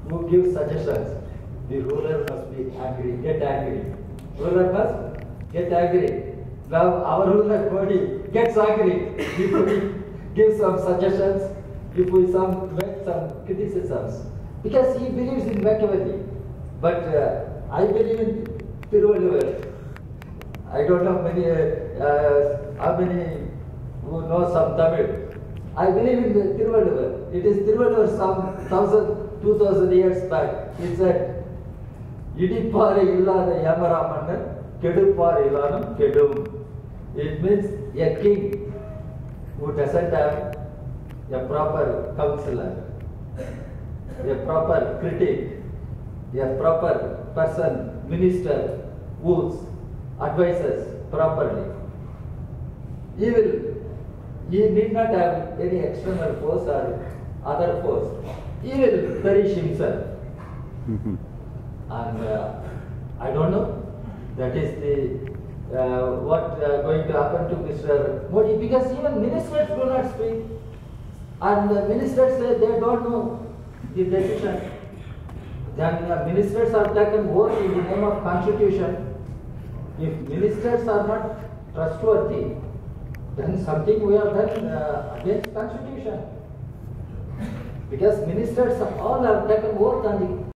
who gives suggestions. The ruler must be angry, get angry. Ruler must get angry. Now our ruler Modi gets angry if we give some suggestions, if we make some criticisms. Because he believes in Machiavelli. But I believe in Thiruvalluvar. I don't know how many who know some Tamil. I believe in the Thiruvalluvar. It is Thiruvalluvar some 2000 years back. He said, இடிப்பாறை இல்லாத ஏமராமன்னர் கெடுப்பாறை இல்லாத கெடும். It means a king who doesn't have a proper counselor, a proper critic, a proper person, minister who advises properly. He need not have any external force or other force. He will perish himself. And I don't know. That is the what going to happen to Mr. Modi, because even ministers do not speak, and ministers say they don't know the decision. Then ministers are taken oath in the name of constitution. If ministers are not trustworthy, then something we have done against constitution. Because ministers all have taken oath on the